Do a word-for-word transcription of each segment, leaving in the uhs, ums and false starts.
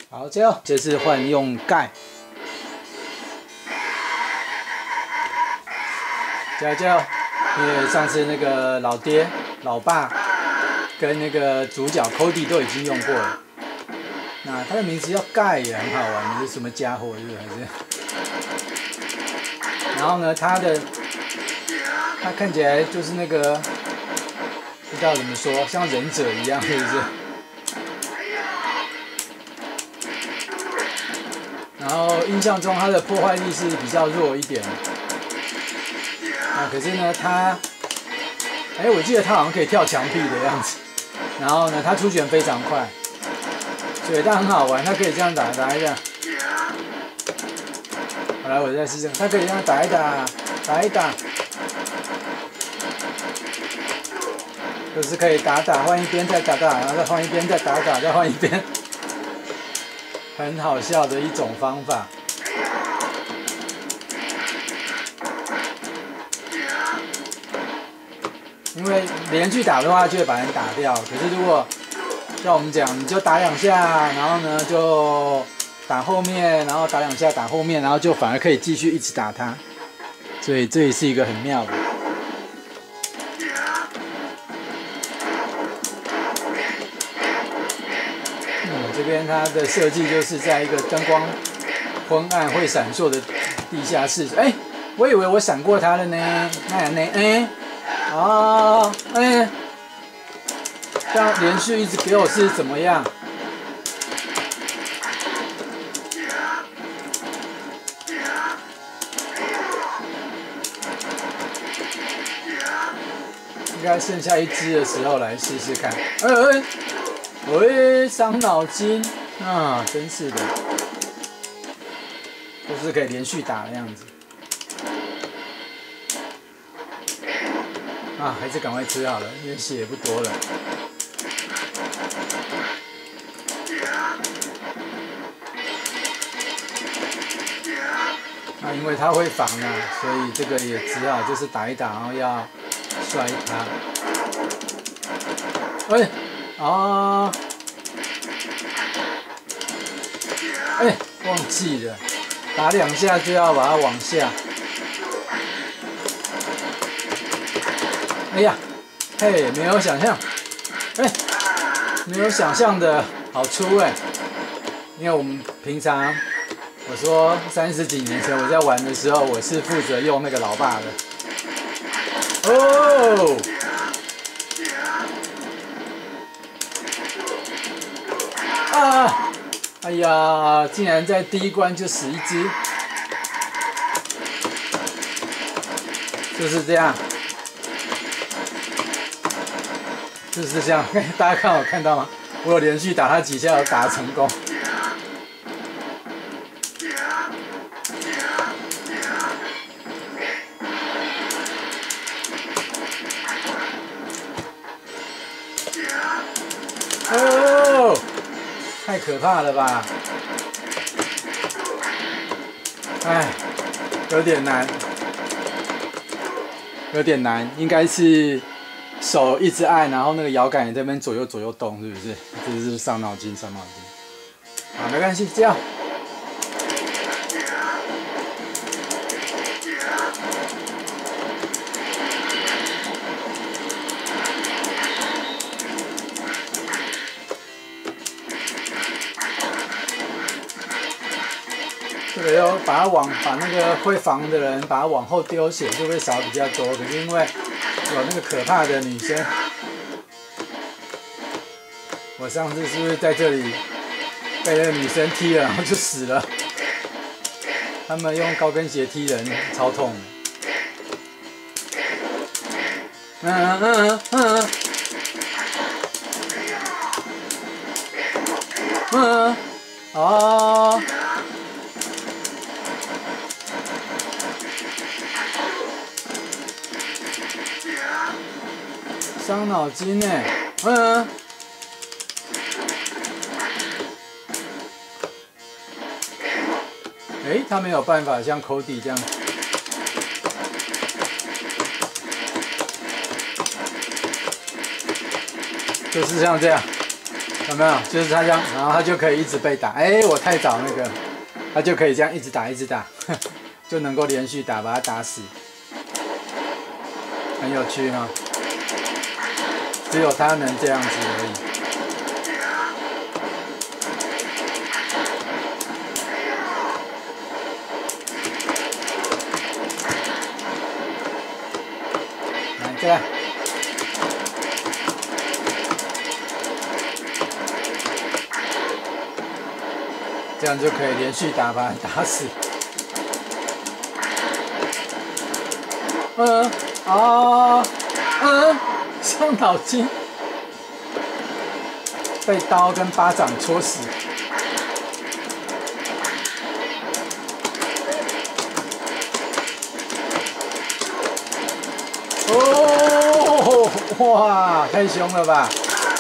好，这样这次换用盖，加加，因为上次那个老爹、老爸跟那个主角 Cody 都已经用过了。那他的名字叫盖也很好玩，你是什么家伙？是不是？还是？然后呢，他的他看起来就是那个不知道怎么说，像忍者一样，是不是？然后印象中他的破坏力是比较弱一点，啊，可是呢他，哎，我记得他好像可以跳墙壁的样子，然后呢他出拳非常快，所以他很好玩，他可以这样打打一下。好来，我再试试，他可以这样打一打，打一打，就是可以打打换一边再打打，然后再换一边再打打，再换一边。很好笑的一种方法。因为连续打的话就会把人打掉，可是如果像我们讲，你就打两下，然后呢就打后面，然后打两下打后面，然后就反而可以继续一直打他，所以这也是一个很妙的。这边它的设计就是在一个灯光昏暗会闪烁的地下室。哎、欸，我以为我闪过它了呢，那样呢？哎、欸，哦，哎、欸，这样连续一直给我是怎么样？应该剩下一只的时候来试试看。哎、欸、哎。喂，伤脑筋啊！真是的，就是可以连续打的样子。啊，还是赶快吃好了，因为血也不多了。那因为他会防啊，所以这个也只好就是打一打，然后要摔他。喂。啊！哎、欸，忘记了，打两下就要把它往下。哎呀，嘿，没有想象，哎、欸，没有想象的好粗哎、欸。因为我们平常，我说三十几年前我在玩的时候，我是负责用那个老爸的。哦。啊！哎呀，竟然在第一关就死一只，就是这样，就是这样。大家看我看到吗？我有连续打他几下，有打成功。哦！太可怕了吧！哎，有点难，有点难，应该是手一直按，然后那个摇杆也在那边左右左右动，是不是？这是伤脑筋，伤脑筋。好，没关系，这样。这个要把它往把那个会防的人把它往后丢血，就会少比较多。可是因为有那个可怕的女生，我上次是不是在这里被那个女生踢了，然后就死了？他们用高跟鞋踢人，超痛的。嗯嗯嗯嗯嗯哦。伤脑筋呢，嗯，哎、欸，他没有办法像 Cody 这样，就是像这样， 有没有？就是他这样，然后他就可以一直被打。哎，我太早那个，他就可以这样一直打，一直打，就能够连续打，把他打死，很有趣哈、哦。只有他能这样子而已。来，再来。这样就可以连续打，把他打死。嗯啊嗯，伤脑筋，被刀跟巴掌戳死。哦，哇，太凶了吧！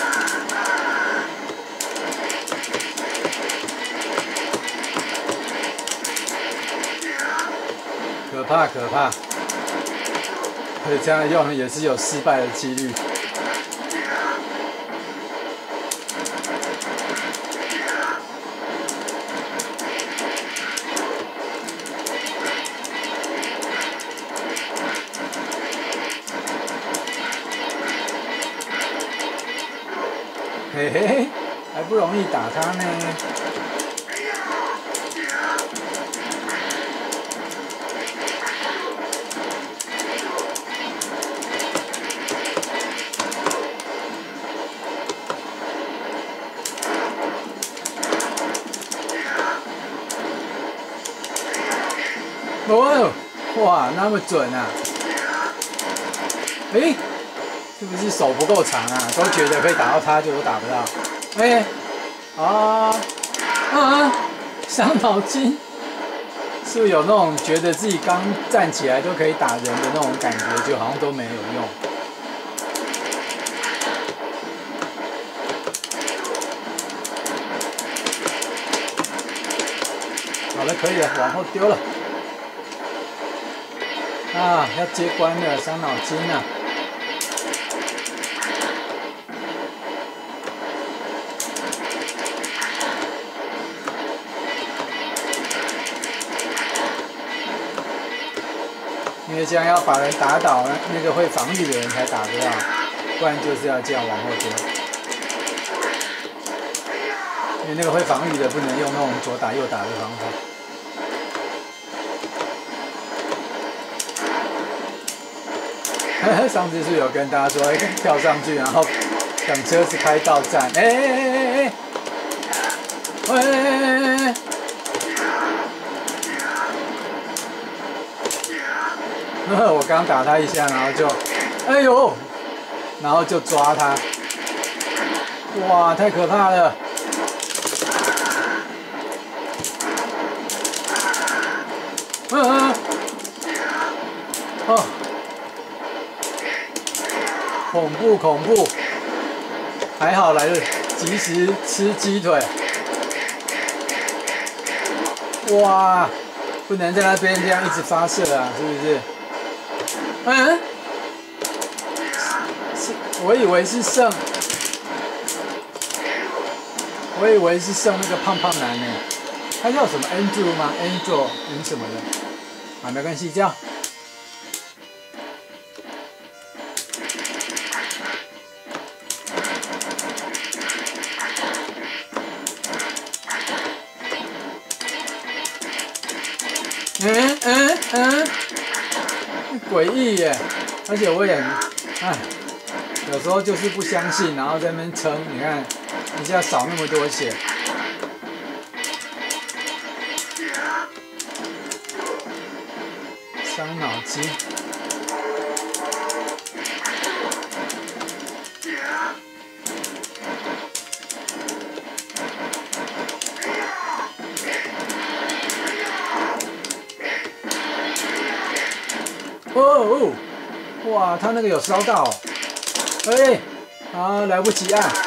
可怕可怕，所以这样用也是有失败的几率。嘿嘿，还不容易打他呢。哦，哇，那么准啊！哎，是不是手不够长啊？都觉得可以打到他，就都打不到。哎，啊啊，伤脑筋，是不是有那种觉得自己刚站起来都可以打人的那种感觉，就好像都没有用。好了，可以了，往后丢了。啊，要接关了，伤脑筋啊！因为这样要把人打倒，那个会防御的人才打得到，不然就是要这样往后丢。因为那个会防御的不能用那种左打右打的方法。上次是有跟大家说，哎，跳上去，然后等车子开到站，哎哎哎哎哎，喂！那我刚打他一下，然后就，哎呦，然后就抓他，哇，太可怕了！嗯嗯，哦。恐怖恐怖，还好来得及时吃鸡腿。哇，不能在那边这样一直发射啊，是不是？嗯，是，我以为是剩，我以为是剩那个胖胖男呢。他叫什么 Andrew 吗 ？Andrew 名什么的？啊，没关系，叫。嗯嗯嗯，诡异耶！而且我也，哎，有时候就是不相信，然后在那边撑。你看，一下少那么多血，伤脑筋。哦哦，哇，他那个有烧到，哎，啊，来不及啊！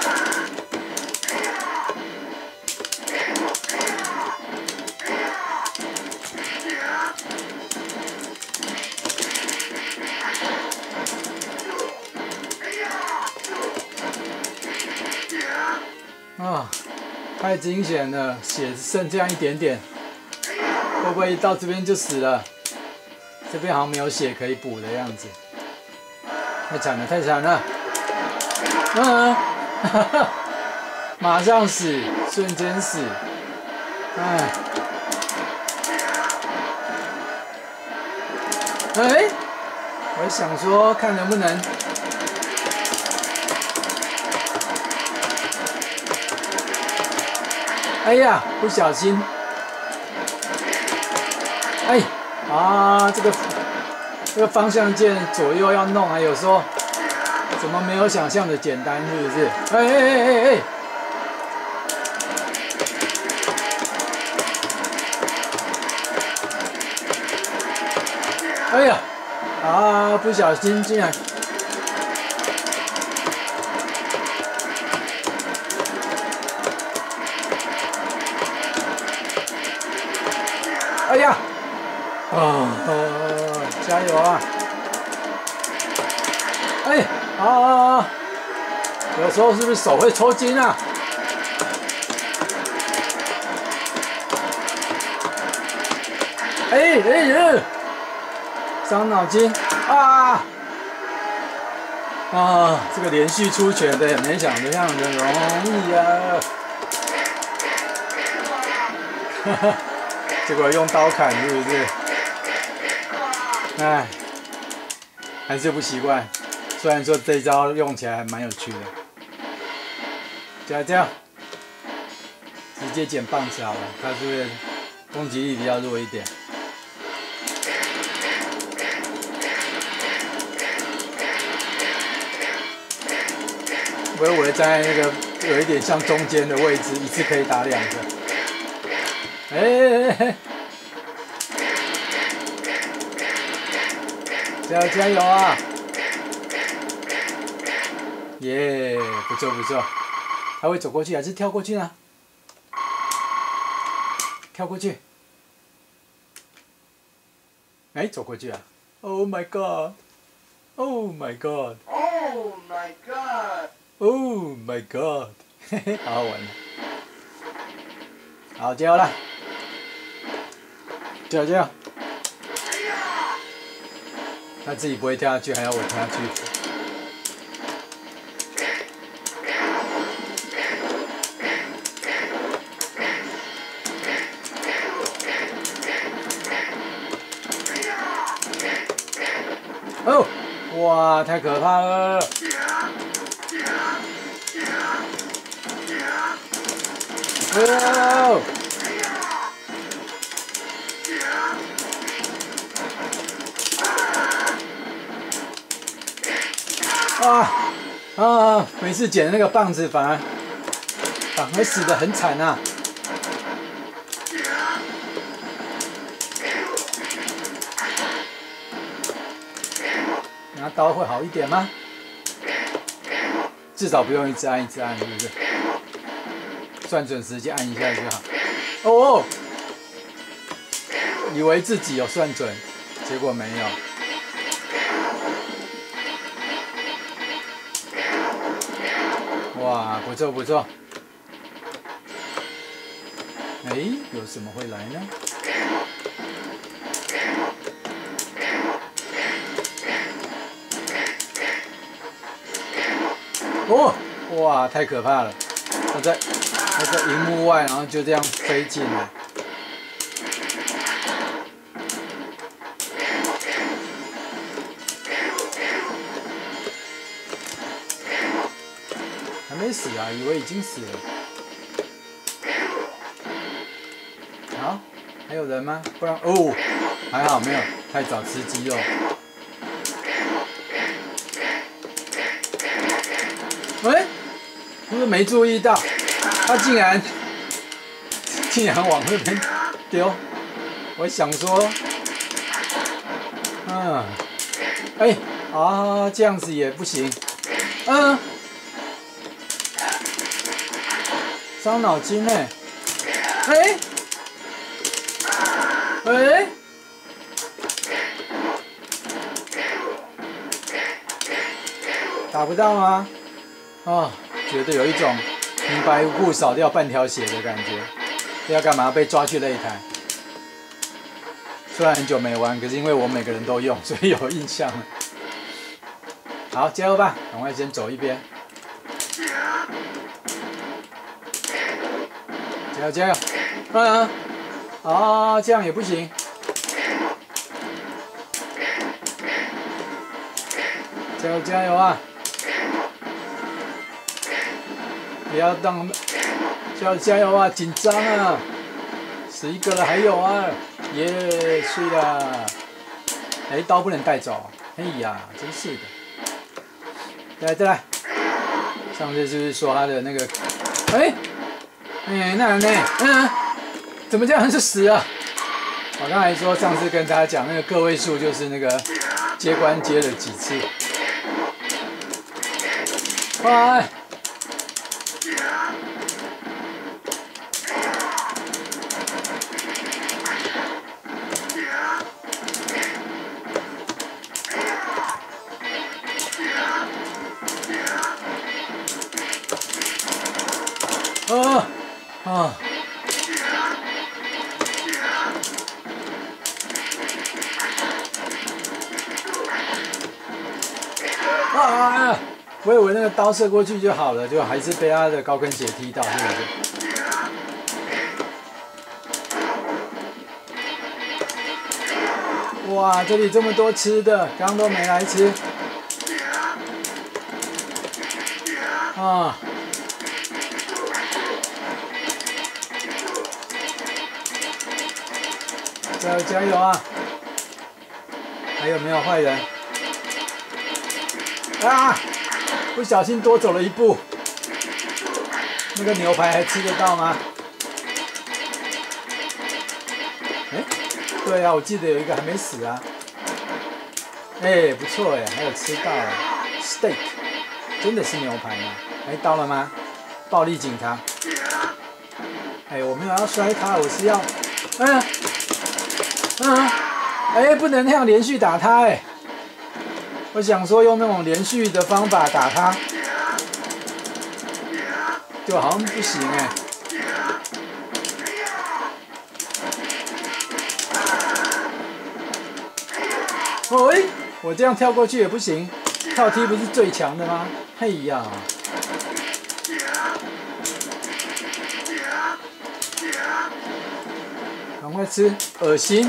太惊险了，血剩这样一点点，会不会到这边就死了？这边好像没有血可以补的样子，太惨了，太惨了！嗯，哈哈，马上死，瞬间死，哎，哎，我想说看能不能。 哎呀，不小心！哎，啊，这个这个方向键左右要弄啊，有时候怎么没有想象的简单，是不是？哎哎哎哎哎！哎呀，啊，不小心竟然！ 哎呀，哦哦，加油啊！哎啊，有时候是不是手会抽筋啊？哎哎哎，伤脑筋啊！啊，这个连续出拳的也没想的样的容易呀、啊！哈哈。 结果用刀砍是不是？哎，还是不习惯。虽然说这一招用起来还蛮有趣的。加这直接捡棒子好了，它是不是攻击力比较弱一点？我以为在那个有一点像中间的位置，一次可以打两个。 哎哎哎！加油加油啊！耶，不错不错。还会走过去还是跳过去呢？跳过去。哎，走过去啊 ！Oh my god! Oh my god! Oh my god! Oh my god! 嘿嘿，好好玩。好，加油了。 这样这样，他自己不会跳下去，还要我跳下去。哦，哇，太可怕了！哦。 啊啊！每次捡那个棒子反而反而死得很惨啊！拿刀会好一点吗？至少不用一直按一直按，是不是？算准时间按一下就好。哦，以为自己有算准，结果没有。 哇，不错不错。哎，有什么会来呢？哦，哇，太可怕了！它在它在荧幕外，然后就这样飞进来。还没死啊，以为已经死了。好，还有人吗？不然哦，还好没有，太早吃鸡肉。喂，是不是没注意到？他竟然竟然往那边丢。我想说，嗯，哎啊，这样子也不行，嗯。 伤脑筋呢？哎，喂，打不到吗？啊，觉得有一种平白无故少掉半条血的感觉，这要干嘛？被抓去擂台。虽然很久没玩，可是因为我每个人都用，所以有印象了。好，加油吧！赶快先走一边。加油加油！啊啊，这样也不行。加油加油啊！不要让，加油加油啊！紧张啊！十一个了，还有啊！耶，睡了。哎，刀不能带走。哎呀，真是的。再来再来。上次是不是说他的那个？哎，哎，那人呢？嗯，怎么这样就死了？我刚才说上次跟大家讲那个个位数，就是那个接关接了几次。哇！哦，啊！啊！我以为那个刀射过去就好了，就还是被他的高跟鞋踢到，对不对？哇，这里这么多吃的，刚刚都没来吃。啊！加油加油啊！还有没有坏人？啊！不小心多走了一步。那个牛排还吃得到吗？哎，对啊，我记得有一个还没死啊。哎，不错哎，还有吃到哎 ，steak， 真的是牛排吗？哎，到了吗？暴力警察。哎，我没有要摔他，我是要，嗯。嗯，哎，不能那样连续打他哎！我想说用那种连续的方法打他，就好像不行哎。哦哎，我这样跳过去也不行，跳踢不是最强的吗？嘿呀！赶快吃，恶心！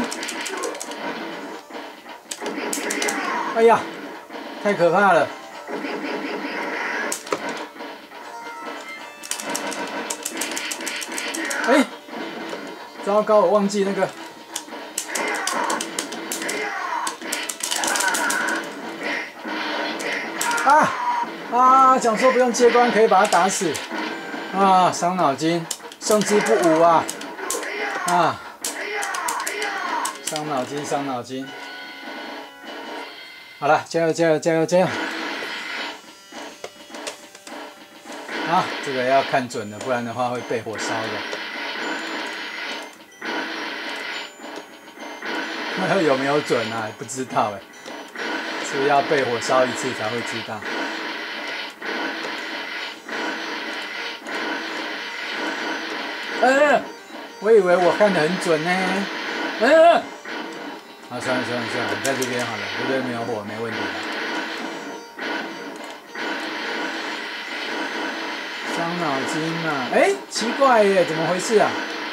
哎呀，太可怕了！哎，糟糕，我忘记那个。啊啊！讲说不用接关可以把他打死，啊，伤脑筋，胜之不武啊！啊！伤脑筋，伤脑筋。好了，加油，加油，加油，加油！啊，这个要看准了，不然的话会被火烧的。那有没有准啊？不知道哎，是不是要被火烧一次才会知道？嗯、呃，我以为我看得很准呢。嗯、呃。啊，算了算了算了，我在这边好了，这边没有火，没问题的。伤脑筋啊！哎，奇怪耶，怎么回事啊？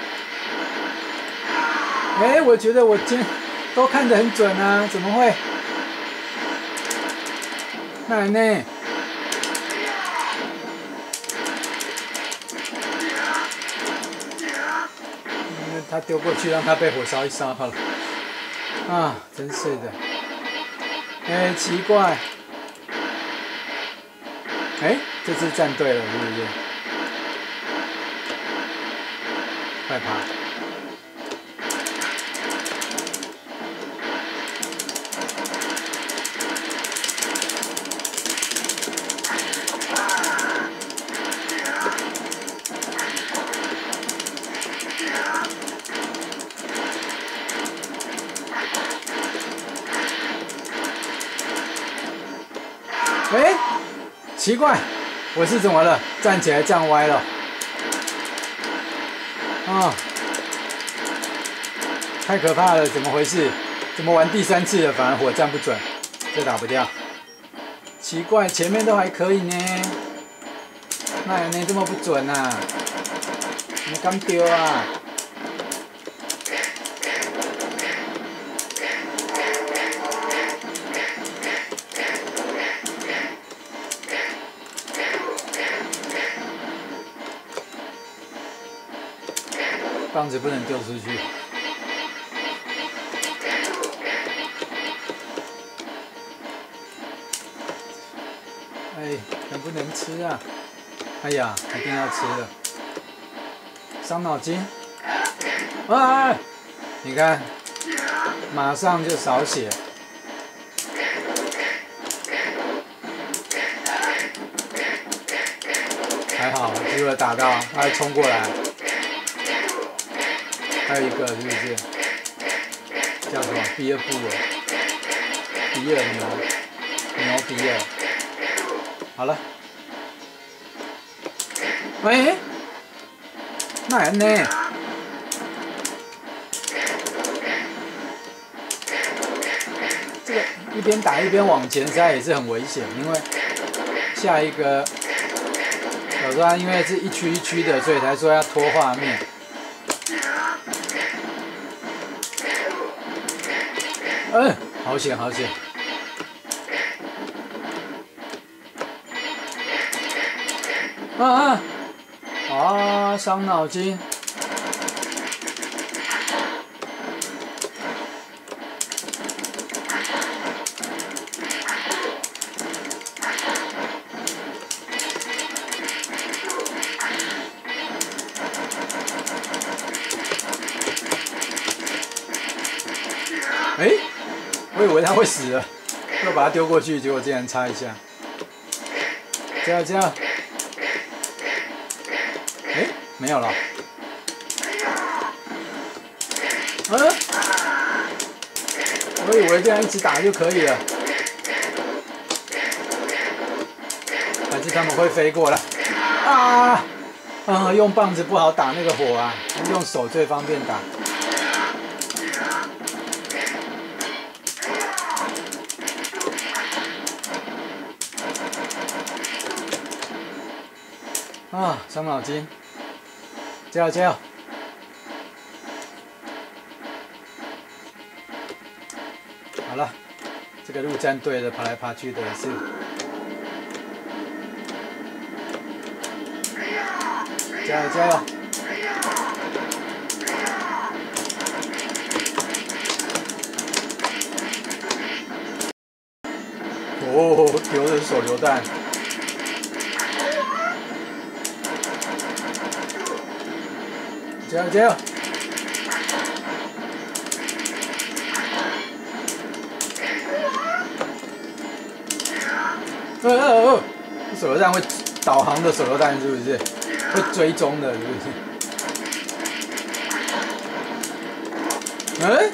哎，我觉得我今都看得很准啊，怎么会？奶奶，嗯，他丢过去，让他被火烧一烧好了。啊，真是的！哎，奇怪，哎，这次站对了，是不是？快跑！哎，奇怪，我是怎么了？站起来站歪了。 啊！太可怕了，怎么回事？怎么玩第三次了，反而火站不准？这打不掉。奇怪，前面都还可以呢，那呢这么不准啊？你刚丢啊？棒子不能丢出去。哎，能不能吃啊？哎呀，一定要吃了，伤脑筋。啊！你看，马上就少血。还好，机会打到，他还冲过来。还有一个是不是？叫什么？比尔布尔，比尔牛，牛比尔。好了。喂，那人呢？这个一边打一边往前塞也是很危险，因为下一个有时候因为是一区一区的，所以才说要拖画面。嗯，好险好险！啊啊！啊，伤脑筋。哎、欸，我以为他会死了，又把他丢过去，结果竟然插一下。这样这样。哎、欸，没有了。嗯，我以为这样一直打就可以了，还是他们会飞过来？啊啊！用棒子不好打那个火啊，用手最方便打。啊，伤脑筋，加油加油！好了，这个陆战队的爬来爬去的也是，加油加油！哦，丢的手榴弹。加油加油！哦哦哦！手榴弹会导航的手榴弹是不是？会追踪的是不是？嗯？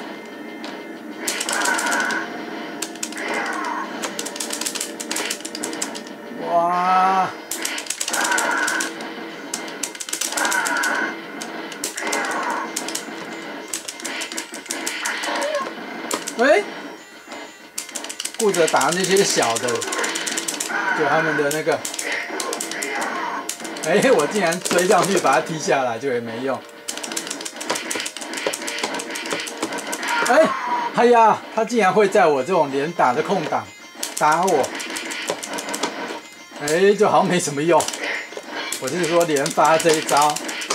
哇！喂，顾着打那些小的，就他们的那个，哎、欸，我竟然追上去把他踢下来，就也没用。哎、欸，哎呀，他竟然会在我这种连打的空档打我，哎、欸，就好像没什么用。我是说连发这一招。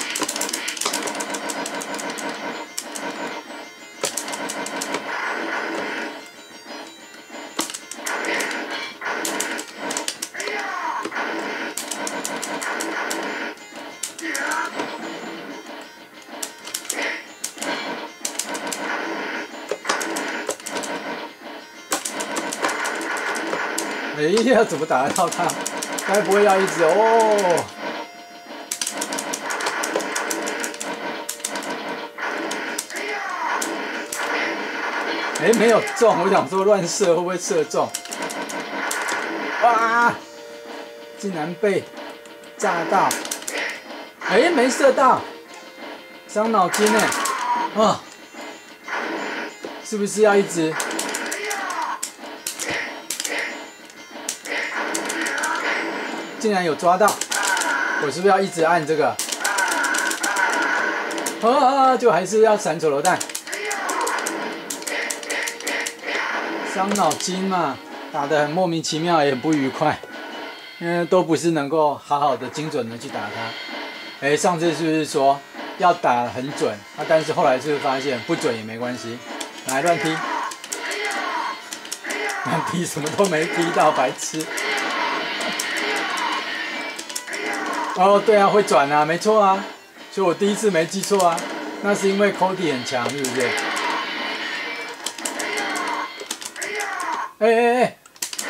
哎呀，怎么打得到他？该不会要一直哦？哎、欸，没有中，我想说乱射会不会射中？哇！竟然被炸到！哎、欸，没射到， 伤脑筋呢。啊，是不是要一直？竟然有抓到，我是不是要一直按这个？啊，就还是要闪手榴弹。伤脑筋嘛，打得很莫名其妙，也很不愉快，因为都不是能够好好的、精准的去打它。哎，上次是不是说要打很准？啊，但是后来是不是发现不准也没关系，来乱踢，乱踢什么都没踢到，白痴。哦，对啊，会转啊，没错啊，所以我第一次没记错啊，那是因为 Cody 很强，是不是？哎哎哎！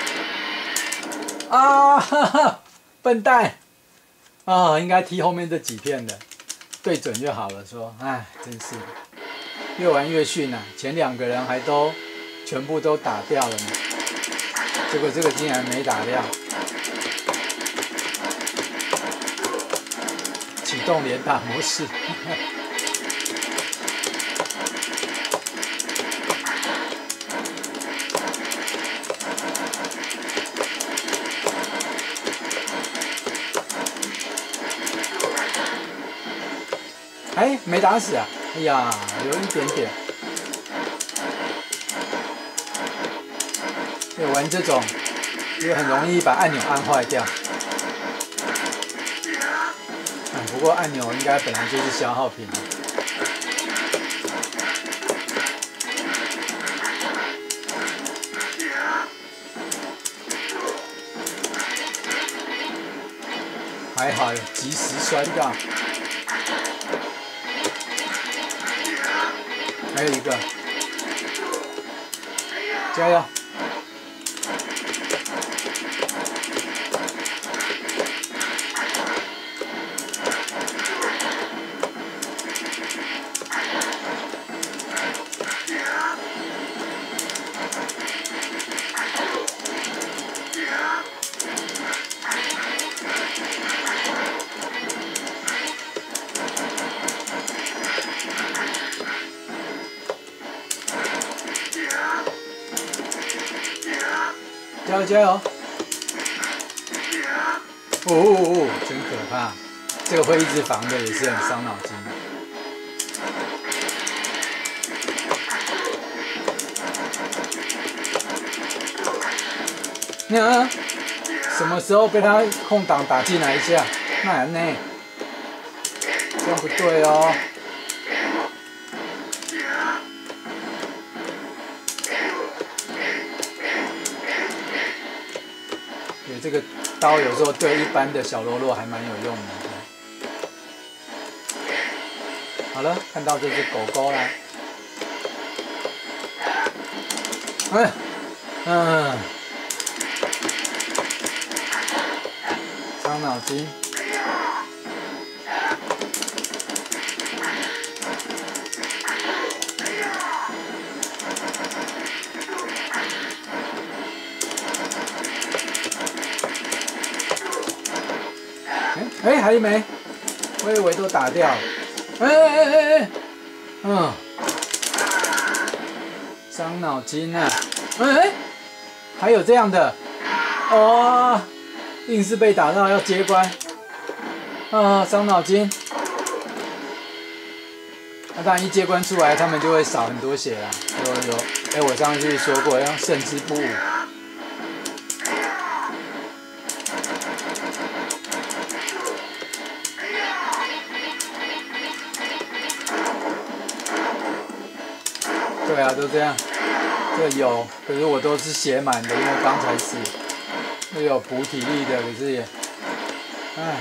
啊哈哈，笨蛋！啊，应该踢后面这几片的，对准就好了。说，哎，真是越玩越逊啊！前两个人还都全部都打掉了呢，结果这个竟然没打掉。启动连打模式。哎，没打死啊！哎呀，有一点点。对，玩这种也很容易把按钮按坏掉。啊，不过按钮应该本来就是消耗品。还好有及时摔到。还有一个，加油！加油加油！哦哦哦，真可怕！这个会一直防的也是很伤脑筋。你看，什么时候被他空档打进来一下？那样呢？这样不对哦。对，这个刀有时候对一般的小喽啰还蛮有用的。好了，看到这只狗狗啦。哎，嗯，伤脑筋。哎，还没，我以为都打掉了。哎哎哎哎，嗯，伤脑筋啊！哎，还有这样的，哦，硬是被打到要接关，啊，伤脑筋。那当然一接关出来，他们就会少很多血啦。有有，哎，我上次说过要胜之不武。对啊，都这样。这有，可是我都是血满的，因为刚才死。这有补体力的，可是也，唉。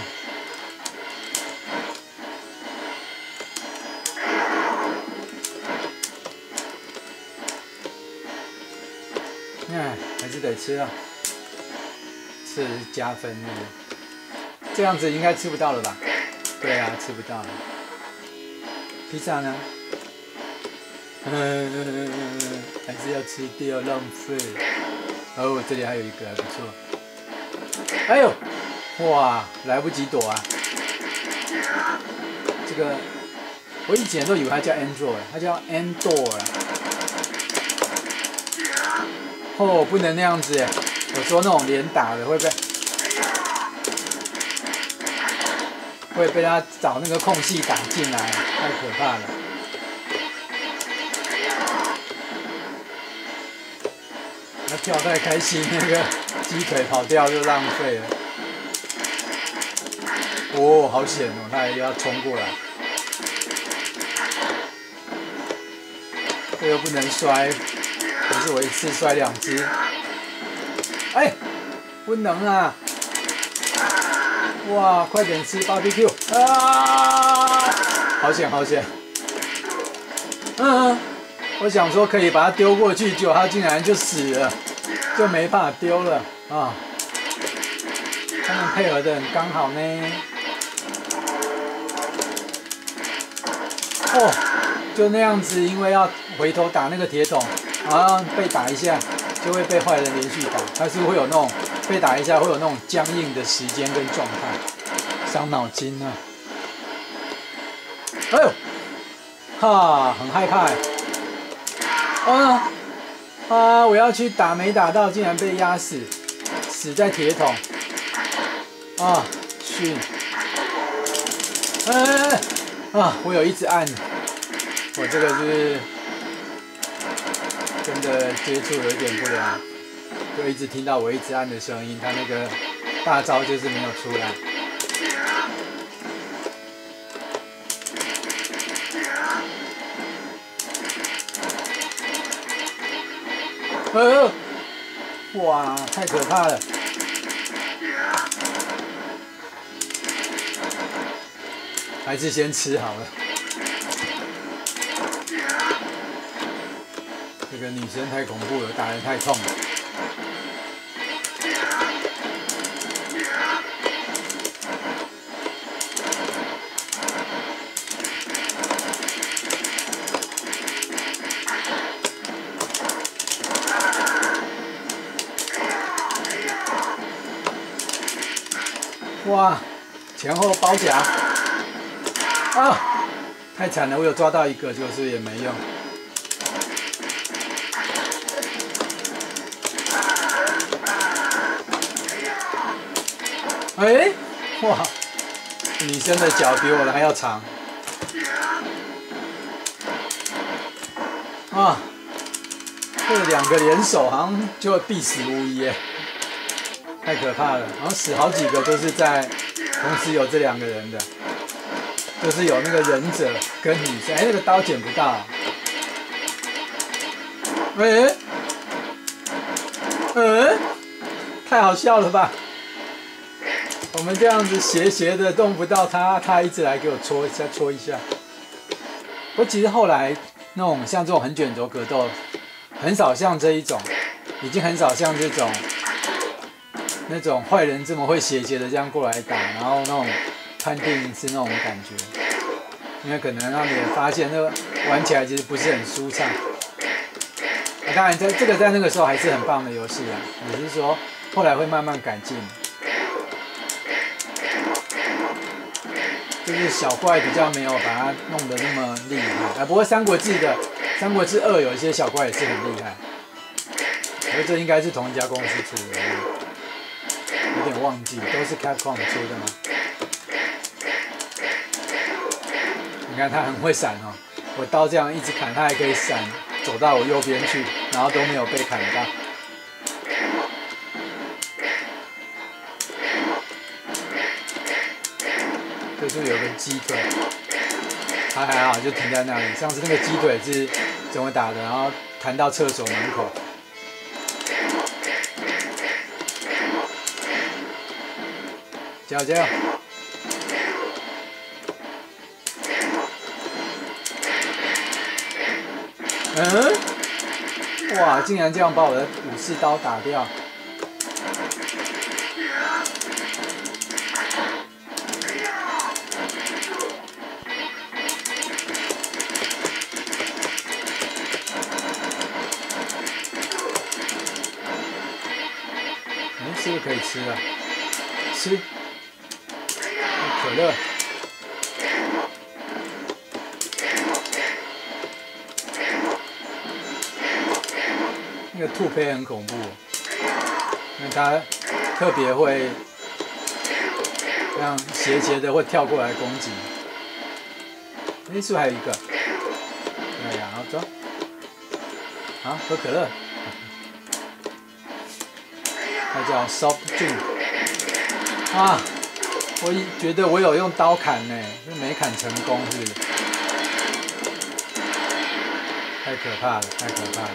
唉，还是得吃啊。吃是加分那个。这样子应该吃不到了吧？对啊，吃不到了。披萨呢？嗯，还是要吃掉，浪费。哦，这里还有一个还不错。哎呦，哇，来不及躲啊！这个我以前都以为它叫 Android， 它叫 Andor 啊。哦，不能那样子耶！我说那种连打的会被会被他找那个空隙打进来，太可怕了。他跳太开心，那个鸡腿跑掉就浪费了。哦，好险哦！他又要冲过来，这个不能摔，可是我一次摔两只。哎，不能啊！哇，快点吃 B B Q 啊！好险，好险！嗯，我想说可以把它丢过去，结果它竟然就死了，就没办法丢了啊！他们配合的很刚好呢。哦，就那样子，因为要回头打那个铁桶，然后被打一下，就会被坏人连续打。它是会有那种被打一下会有那种僵硬的时间跟状态，伤脑筋啊！哎呦，哈，很害怕哎！啊啊！我要去打，没打到，竟然被压死，死在铁桶。啊，训！哎！啊，我有一直按，我这个就是真的接触有一点不良，就一直听到我一直按的声音，他那个大招就是没有出来。呃，哇，太可怕了！还是先吃好了。这个女生太恐怖了，打人太痛了。哇，前后包夹。啊！太惨了，我有抓到一个，就是也没用。哎、欸，哇！女生的脚比我的还要长。啊！这两个联手好像就必死无疑耶，太可怕了！好像死好几个都是在同时有这两个人的。就是有那个忍者跟女生，哎，那个刀捡不到。哎、欸，嗯、欸，太好笑了吧？我们这样子斜斜的动不到他，他一直来给我戳一下，戳一下。不过其实后来那种像这种很卷轴格斗，很少像这一种，已经很少像这种那种坏人这么会斜斜的这样过来打，然后那种。判定是那种感觉，因为可能他们也发现那个玩起来其实不是很舒畅。啊、当然，在这个在那个时候还是很棒的游戏啊，只是说后来会慢慢改进，就是小怪比较没有把它弄得那么厉害。啊，不过《三国志》的《三国志二》有一些小怪也是很厉害，我觉得这应该是同一家公司出的，有点忘记，都是 Capcom 出的吗？你看他很会闪哦，我刀这样一直砍，他还可以闪，走到我右边去，然后都没有被砍到。这处有个鸡腿，他还好就停在那里。上次那个鸡腿是怎么打的？然后弹到厕所门口。加油加油！嗯，哇！竟然这样把我的武士刀打掉。嗯，是不是可以吃了？吃。可乐。 那个兔胚很恐怖，因为它特别会这样斜斜的会跳过来攻击。哎，是不是还有一个？对呀，好走。啊，喝可乐。它叫 soft drink。啊，我觉得我有用刀砍呢，是没砍成功，是不是？太可怕了，太可怕了。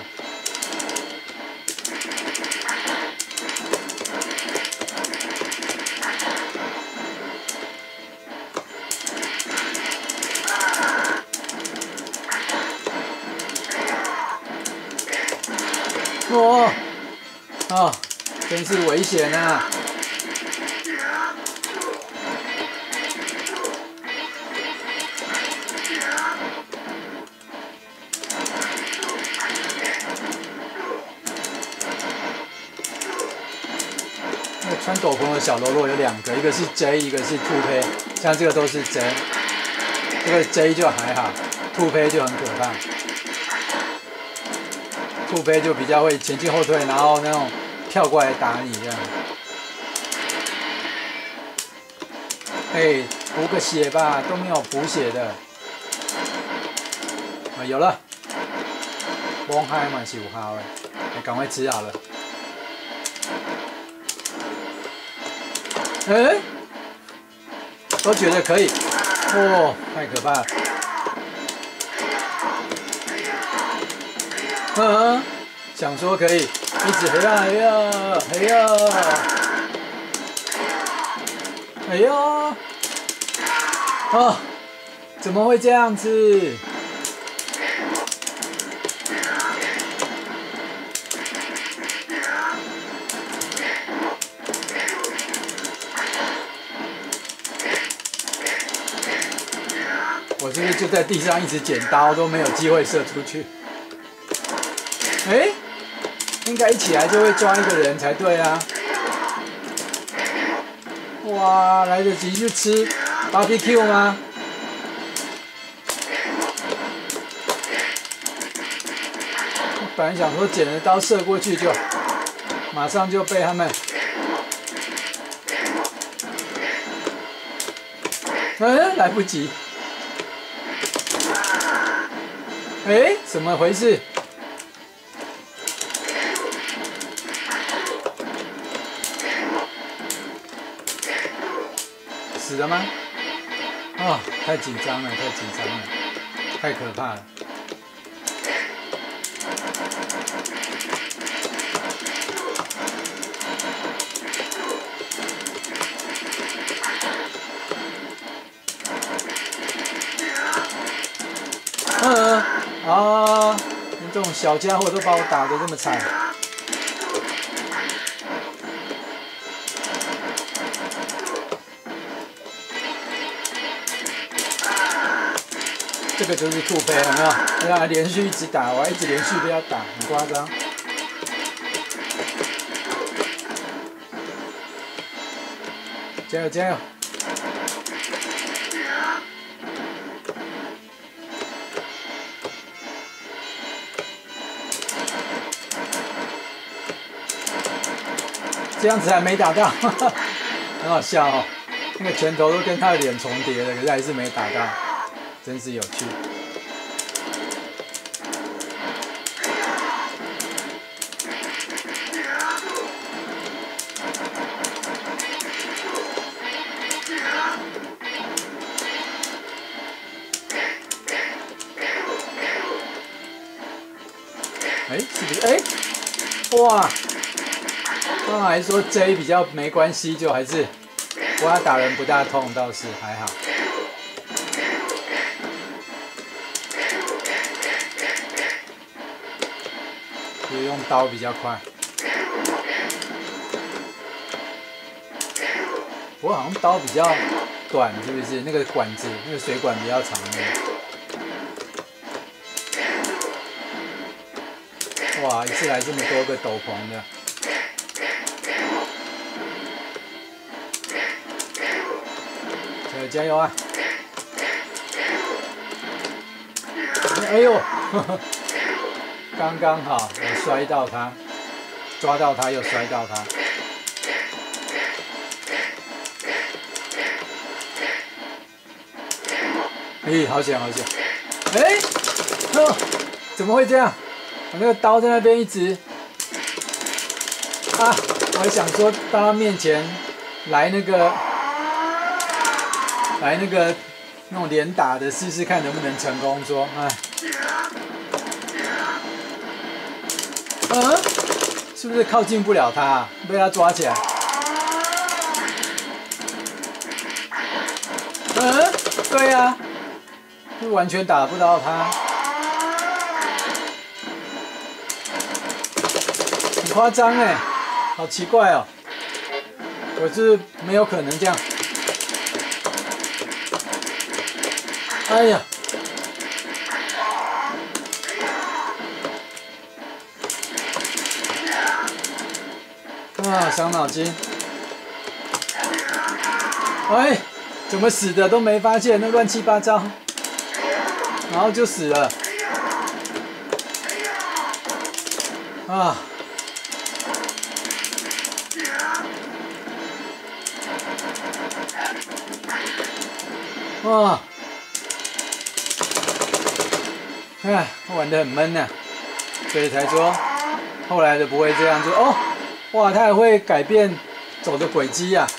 哇！哦，真是危险啊！那个穿斗篷的小喽啰有两个，一个是 J， 一个是兔胚，像这个都是 J， 这个 J 就还好，兔胚就很可怕。兔胚就比较会前进后退，然后那种跳过来打你这样。哎，补个血吧，都没有补血的。啊，有了，崩嗨嘛是有效的，你赶快吃好了。哎，都觉得可以，哦，太可怕了。嗯，想说可以一直嘿呀嘿呀嘿呀，哎呀，啊，怎么会这样子？我是不是就在地上一直捡刀，都没有机会射出去？哎，应该一起来就会抓一个人才对啊！哇，来得及去吃 B B Q 吗？我本来想说捡了刀射过去就，马上就被他们，嗯，来不及。哎，怎么回事？死了吗？啊、哦，太紧张了，太紧张了，太可怕了。嗯啊，你这种小家伙都把我打得这么惨。这个就是兔胚，有没有？对啊，连续一直打，我还一直连续被他打，很夸张。加油加油！这样子还没打到，很好笑哦。那个拳头都跟他的脸重叠了，可是还是没打到。真是有趣。哎，是不是？哎，哇！刚还说 J 比较没关系，就还是我他打人不大痛，倒是还好。就用刀比较快，不过好像刀比较短，是不是？那个管子，那个水管比较长的。哇，一次来这么多个斗篷的。加油加油啊！哎呦，呵呵刚刚好，我摔到他，抓到他又摔到他。咦，好险好险！哎，哦，怎么会这样？我那个刀在那边一直啊，我还想说到他面前来那个来那个那种连打的试试看能不能成功。说，哎，嗯，是不是靠近不了他、啊？被他抓起来。嗯，对呀、啊。就完全打不到他，很夸张哎，好奇怪哦！我是没有可能这样。哎呀！啊，伤脑筋！哎，怎么死的都没发现，那乱七八糟。然后就死了，啊！哇！哎，玩得很闷呐、啊，所以才说后来的不会这样做哦。哇，他还会改变走的轨迹呀！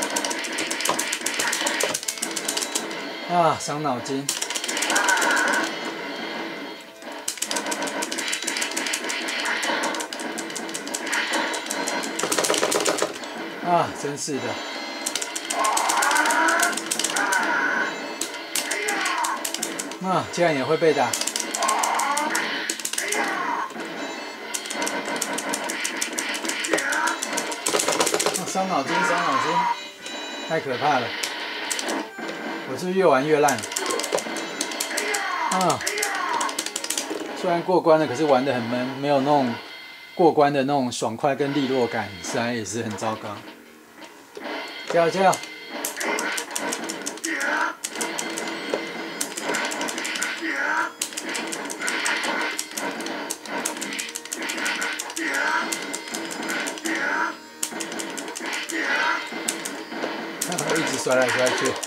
啊，伤脑筋。啊，真是的！啊，竟然也会被打！伤脑筋，伤脑筋，太可怕了！我是不是越玩越烂？啊，虽然过关了，可是玩得很闷，没有那种过关的那种爽快跟利落感，实在也是很糟糕。加油加油！一直摔来摔去。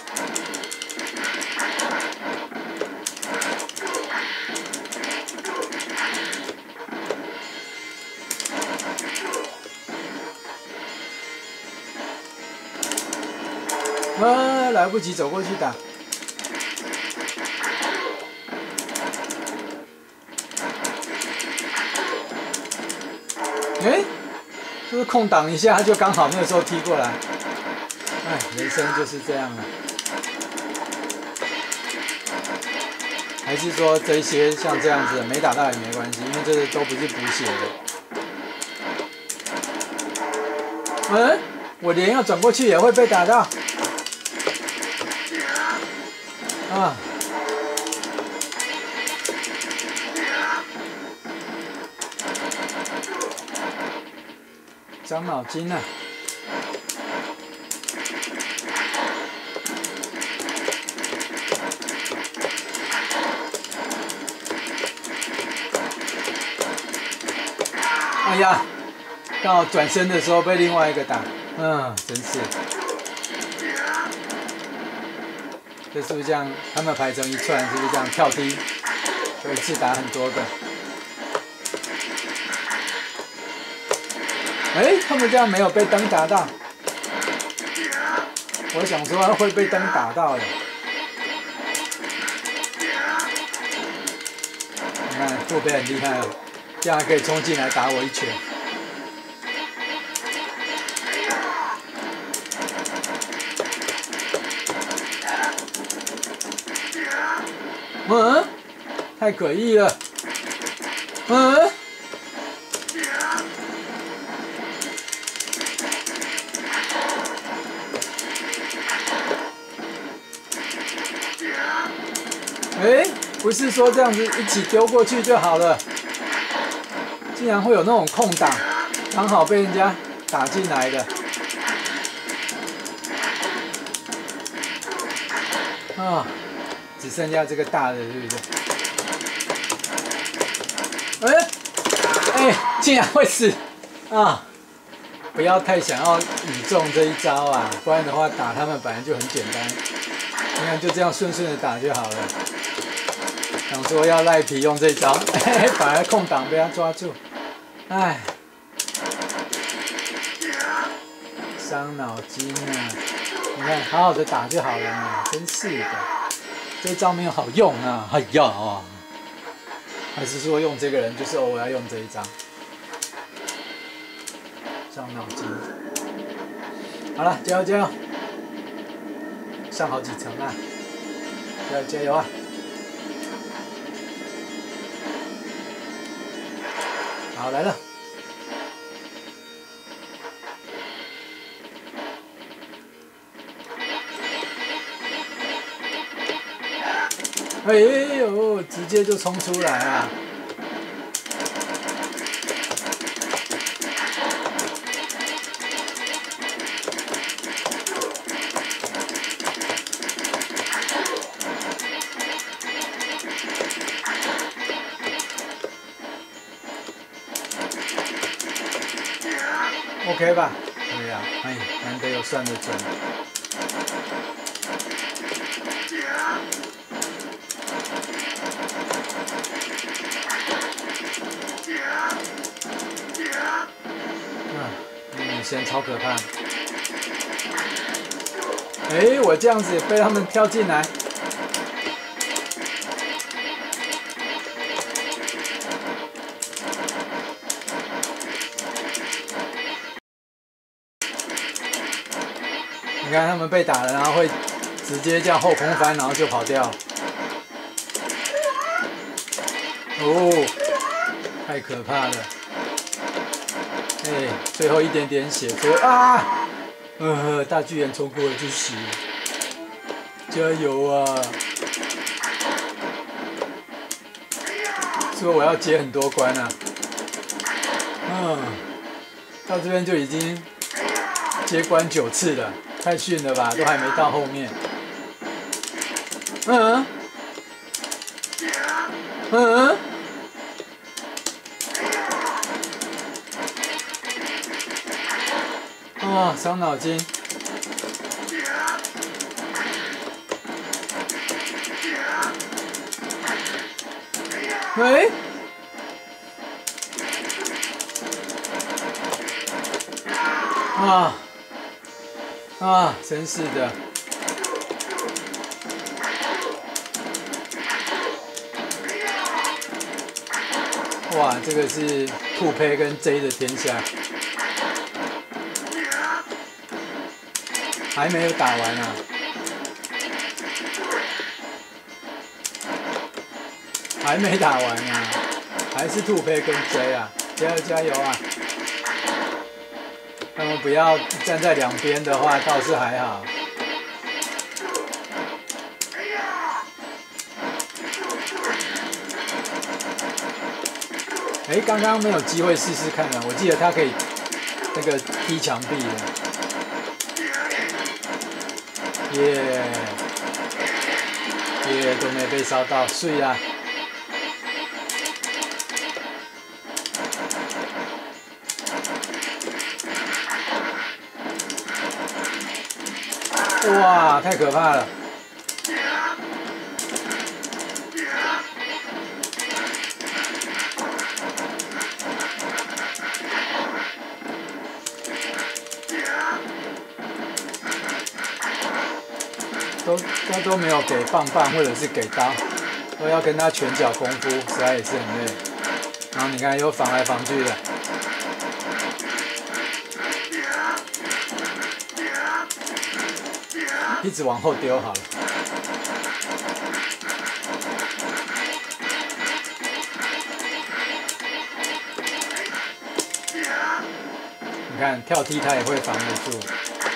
啊，来不及走过去打。哎，就是空挡一下，他就刚好那个时候踢过来。哎，人生就是这样啊。还是说这些像这样子没打到也没关系，因为这个都不是补血的。嗯，我连要转过去也会被打到。啊！伤脑筋啊！哎呀，刚好转身的时候被另外一个打，嗯，真是。这是不是这样？他们排成一串，是不是这样跳低？一次打很多个。哎，他们这样没有被灯打到。我想说会被灯打到的。你看后辈很厉害哦，这样还可以冲进来打我一拳。嗯，太诡异了。嗯。哎，不是说这样子一起丢过去就好了，竟然会有那种空档，刚好被人家打进来的。啊，只剩下这个大的，对不对？哎。 哎，竟然会死啊！不要太想要语中这一招啊，不然的话打他们本来就很简单。你看就这样顺顺的打就好了。想说要赖皮用这招，反而空档被他抓住，哎，伤脑筋啊！你看好好的打就好了嘛，真是的，这招没有好用啊！哎呀啊！还是说用这个人就是偶尔要用这一招，伤脑筋。好了，加油加油！上好几层啊！加油加油啊！好，来了。哎呦，直接就冲出来啊！OK 吧？对呀，哎，难得有算得准。啊，女生超可怕。哎，我这样子被他们跳进来。你看他们被打了，然后会直接这样后空翻，然后就跑掉。哦，太可怕了！哎，最后一点点血，最后啊，呃，大巨人冲过来就死了，加油啊！说我要接很多关啊，嗯，到这边就已经接关九次了。太逊了吧，都还没到后面。嗯嗯，啊，伤脑筋。喂？啊！啊，真是的！哇，这个是兔胚跟 J 的天下，还没有打完啊！还没打完啊！还是兔胚跟 J 啊！加油加油啊！他们不要站在两边的话，倒是还好。哎，刚刚没有机会试试看啊！我记得他可以那个踢墙壁的。耶耶，都没被烧到，碎啊！哇，太可怕了！都他都没有给棒棒或者是给刀，都要跟他拳脚功夫，实在也是很累。然后你看又防来防去的。一直往后丢好了。你看跳踢他也会防得住。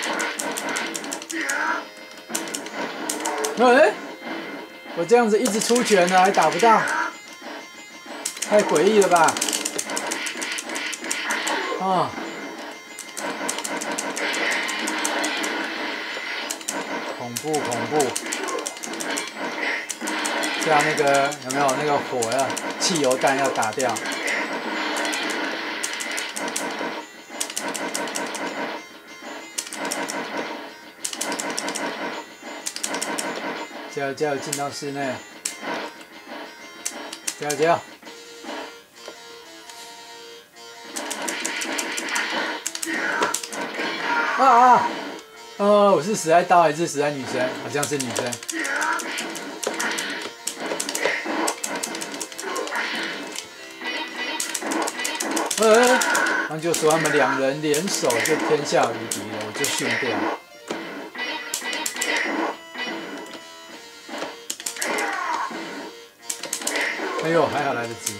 哎，我这样子一直出拳了还打不到，太诡异了吧？啊！恐怖恐怖！这样那个有没有那个火要汽油弹要打掉？ 加油加油，进到室内！加油加油！啊啊！哦，我是死在刀还是死在女生？好像是女生。呃，然后就说他们两人联手就天下无敌了，我就训掉。哎呦，还好来得及。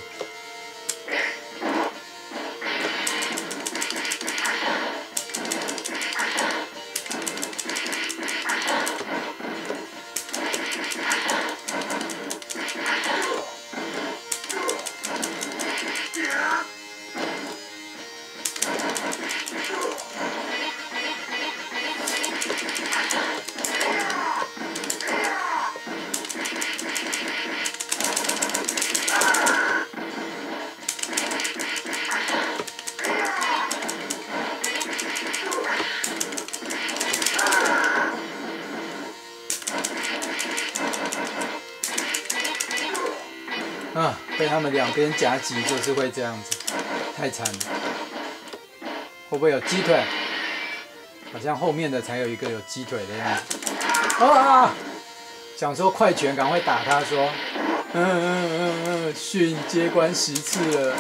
啊，被他们两边夹击就是会这样子，太惨了。会不会有鸡腿？好像后面的才有一个有鸡腿的样子。啊！想说快拳赶快打他，说，嗯嗯嗯嗯，训接关十次了。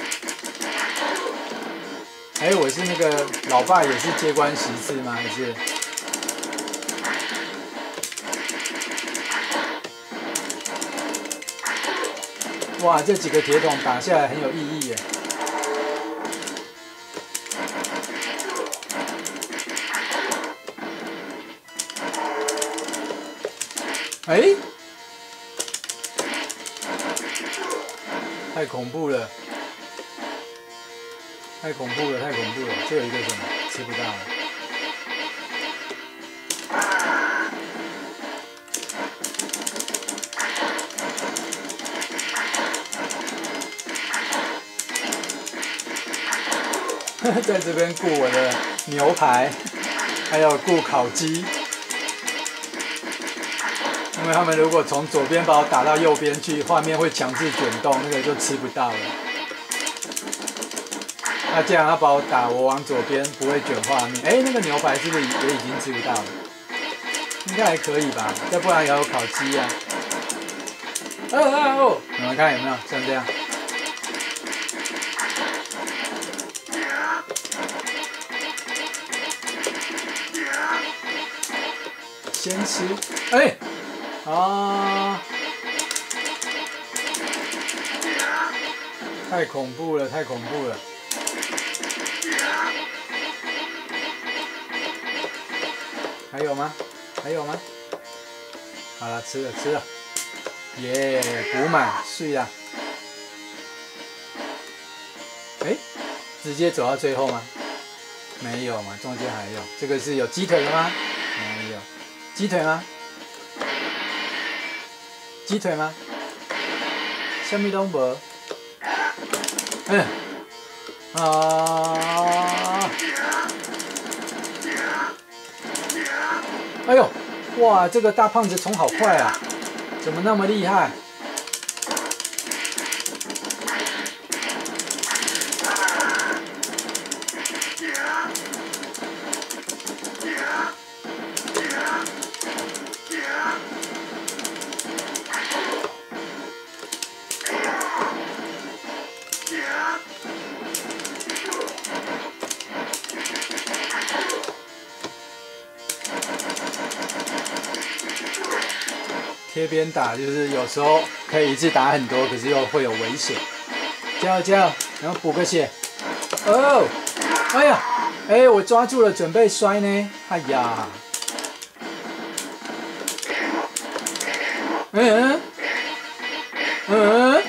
哎、欸，我是那个老爸，也是接关十次吗？还是？哇，这几个铁桶打下来很有意义耶！哎、欸，太恐怖了！太恐怖了！太恐怖了！这有一个什么？吃不到了。在这边顾我的牛排，还有顾烤鸡，因为他们如果从左边把我打到右边去，画面会强制卷动，那个就吃不到了。那这样他把我打，我往左边不会卷画面。哎，那个牛排是不是也已经吃不到了？应该还可以吧，要不然也有烤鸡啊。哦哦哦，你们看有没有像这样？先吃，哎、欸，啊，太恐怖了，太恐怖了。还有吗？还有吗？好了，吃了吃了，耶、yeah, 补满，睡啦。哎、欸，直接走到最后吗？没有嘛，中间还有。这个是有鸡腿的吗？没有。鸡腿吗？鸡腿吗？什么都无。嗯。啊！哎呦，哇，这个大胖子冲好快啊！怎么那么厉害？贴边打就是有时候可以一次打很多，可是又会有危险。加油加油，然后补个血。哦，哎呀，哎，我抓住了，准备摔呢。哎呀，嗯嗯。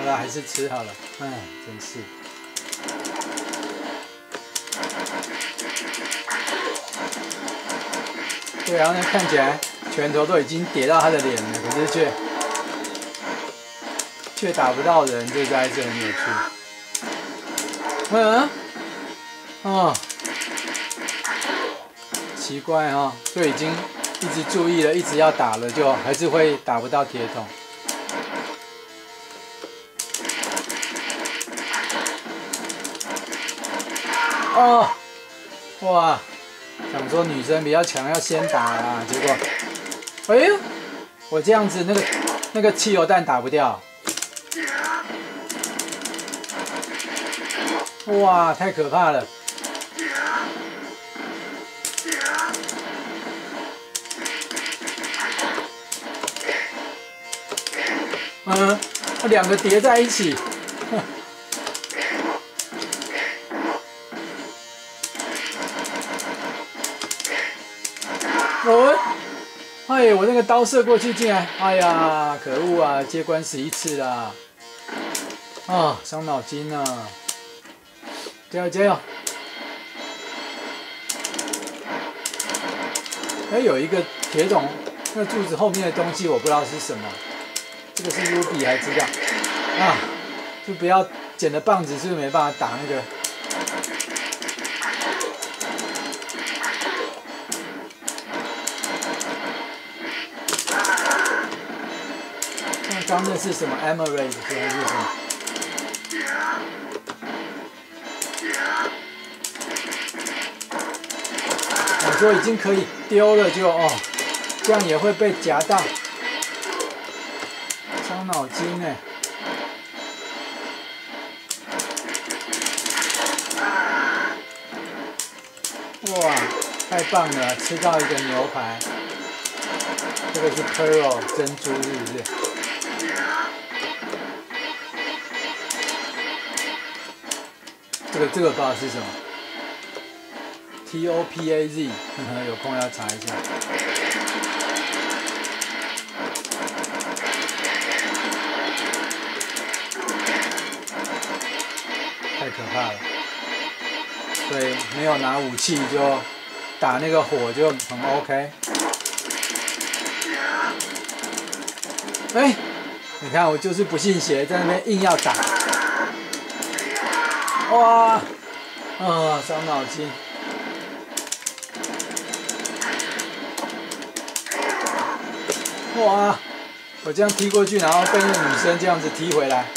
好了，还是吃好了。哎，真是。对啊，那看起来拳头都已经叠到他的脸了，可是却却打不到人，这还是很有趣。嗯，哦，奇怪哦，就已经一直注意了，一直要打了，就还是会打不到铁桶。哦，哇！想说女生比较强要先打啊，结果，哎呦，我这样子那个那个汽油弹打不掉。哇，太可怕了！嗯，两个叠在一起。我，哎，我那个刀射过去，竟然，哎呀，可恶啊！接关十一次啦，啊，伤脑筋啊！加油加油！哎，有一个铁桶，那个柱子后面的东西我不知道是什么，这个是 Ruby 还知道啊？就不要捡了棒子，是不是没办法打那个？那刚那是什么 Emerald 还是什么？我说已经可以丢了就哦，这样也会被夹到，伤脑筋哎。哇，太棒了，吃到一个牛排。这个是 pearl 珍珠是不是？这个这个不知道是什么 ，T O P A Z， 有空要查一下。太可怕了，所以没有拿武器就打那个火就很 OK。哎，你看我就是不信邪，在那边硬要打。哇，啊，伤脑筋。哇，我这样踢过去，然后被那个女生这样子踢回来。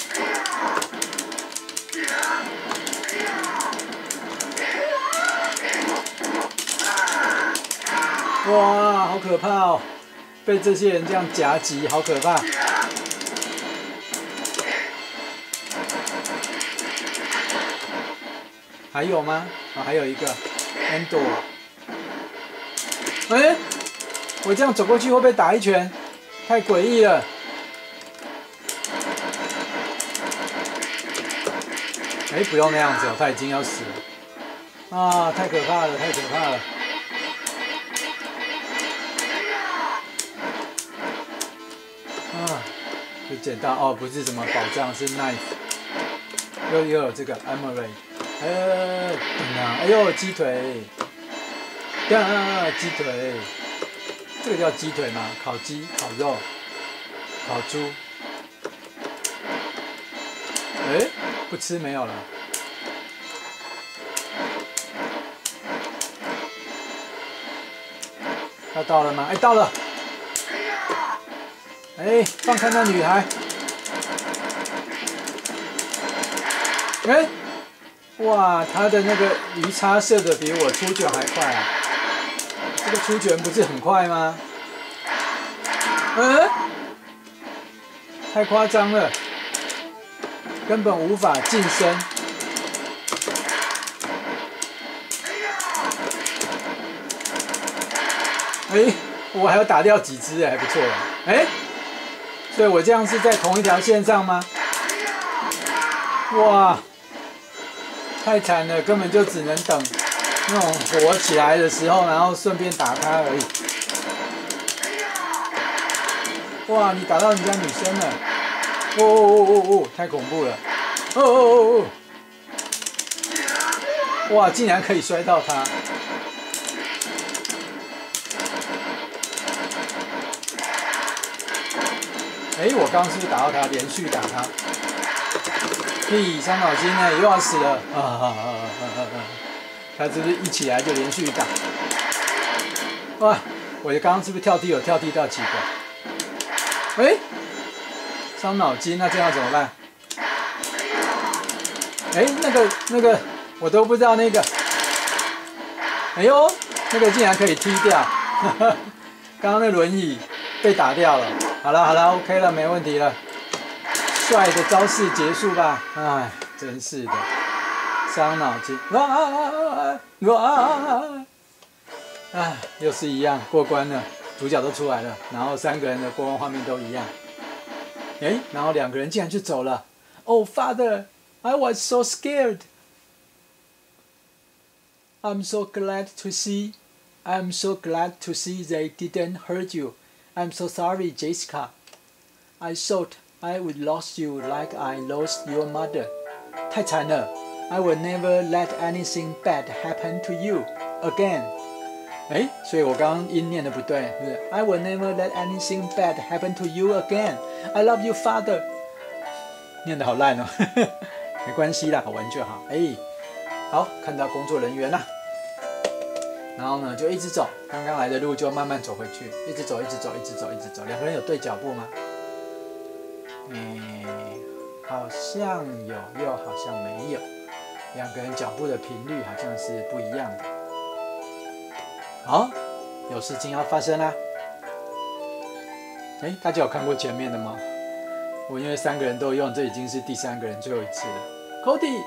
哇，好可怕哦！被这些人这样夹击，好可怕。还有吗？啊，还有一个 Endo。哎，我这样走过去会被打一拳，太诡异了。哎，不用那样子哦，他已经要死了。啊，太可怕了，太可怕了。啊，就捡到哦，不是什么宝藏，是 knife。又又有这个 emerald。哎，等啊！哎呦，鸡腿！呀，鸡腿！这个叫鸡腿吗？烤鸡、烤肉、烤猪。哎，不吃没有了。要到了吗？哎，到了！哎，放开那女孩！哎！哇，他的那个鱼叉射的比我出拳还快啊！这个出拳不是很快吗？嗯，太夸张了，根本无法近身。哎，我还要打掉几只，还不错啊！哎，所以我这样是在同一条线上吗？哇！太惨了，根本就只能等那种火起来的时候，然后顺便打他而已。哇，你打到人家女生了！ 哦哦哦哦，太恐怖了！哦哦哦哦！哇，竟然可以摔到他！哎，我刚刚是不是打到他？连续打他？嘿，伤脑筋呢，又要死了！啊啊啊啊啊啊！他是不是一起来就连续打？哇！我刚刚是不是跳梯有跳梯到奇怪？哎，伤脑筋，那这样怎么办？哎，那个那个我都不知道那个。哎呦，那个竟然可以踢掉！刚刚那轮椅被打掉了。好了好了 ，OK 了，没问题了。帅的招式结束吧！哎，真是的，伤脑筋！哇啊哇啊！哎，又是一样过关了，主角都出来了，然后三个人的过关画面都一样。哎，然后两个人竟然就走了。Oh, Father, I was so scared. I'm so glad to see. I'm so glad to see they didn't hurt you. I'm so sorry, Jessica. I thought I would lose you like I lost your mother. 太惨了 I will never let anything bad happen to you again. 哎，所以我刚刚音念的不对，是不是 I will never let anything bad happen to you again. I love you, Father. 念得好烂哦，没关系啦，好玩就好。哎，好，看到工作人员啦。然后呢，就一直走，刚刚来的路就慢慢走回去，一直走，一直走，一直走，一直走。两个人有对脚步吗？嗯，好像有，又好像没有。两个人脚步的频率好像是不一样的。好，有事情要发生啦。哎，大家有看过前面的吗？我因为三个人都用，这已经是第三个人最后一次了。Cody。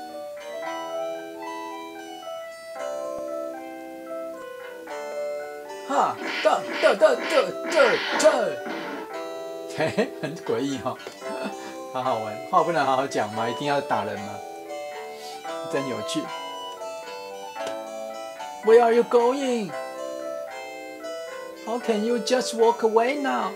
哈，哒哒哒哒哒哒，嘿，很诡异哈，好好玩。话不能好好讲吗？一定要打人吗？真有趣。Where are you going? How can you just walk away now?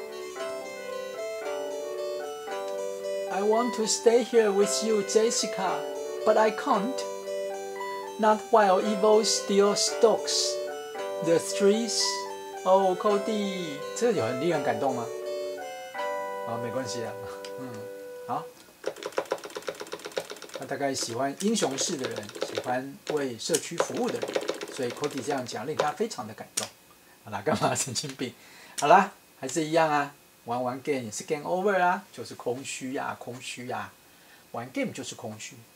I want to stay here with you, Jessica, but I can't. Not while evil still stalks the streets. 哦 ，Cody， 这有很令人感动吗？好，没关系啊，嗯，好。他大概喜欢英雄式的人，喜欢为社区服务的人，所以 Cody 这样讲令他非常的感动。好啦，干嘛神经病？好啦，还是一样啊，玩玩 game 也是 game over 啊，就是空虚啊，空虚啊，玩 game 就是空虚。